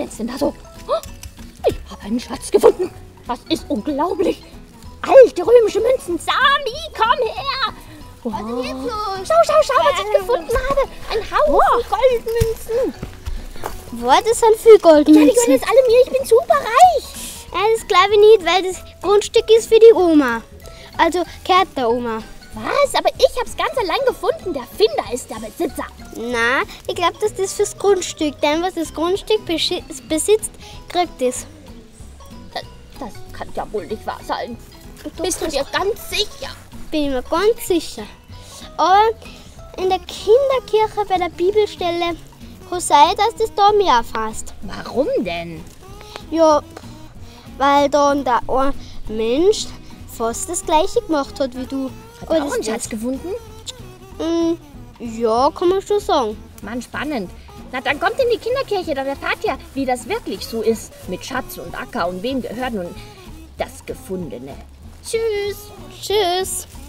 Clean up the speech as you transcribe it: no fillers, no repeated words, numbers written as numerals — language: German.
stellst du denn da so? Oh, ich habe einen Schatz gefunden. Das ist unglaublich. Alte römische Münzen. Sami, komm her. Wow. Was ist denn jetzt los? Schau, was ich gefunden habe. Ein Haufen Goldmünzen. Was ist denn für Goldmünzen? Ja, die gehören jetzt alle mir. Ich bin super reich. Ja, das glaube ich nicht, weil das Grundstück ist für die Oma. Also gehört der Oma. Was? Aber ich habe es ganz allein gefunden. Der Finder ist der Besitzer. Na, ich glaube, dass das fürs Grundstück. Denn was das Grundstück besitzt, kriegt es. Das kann ja wohl nicht wahr sein. Bist du dir ganz sicher? Bin ich mir ganz sicher. Aber in der Kinderkirche bei der Bibelstelle kann sein, dass das da mehr fasst. Warum denn? Ja, weil dann der ein Mensch fast das Gleiche gemacht hat wie du. Hat er auch einen Schatz gefunden? Ja, kann man schon sagen. Mann, spannend. Na, dann kommt in die Kinderkirche, dann erfahrt ihr, wie das wirklich so ist. Mit Schatz und Acker und wem gehört nun das Gefundene. Tschüss. Tschüss.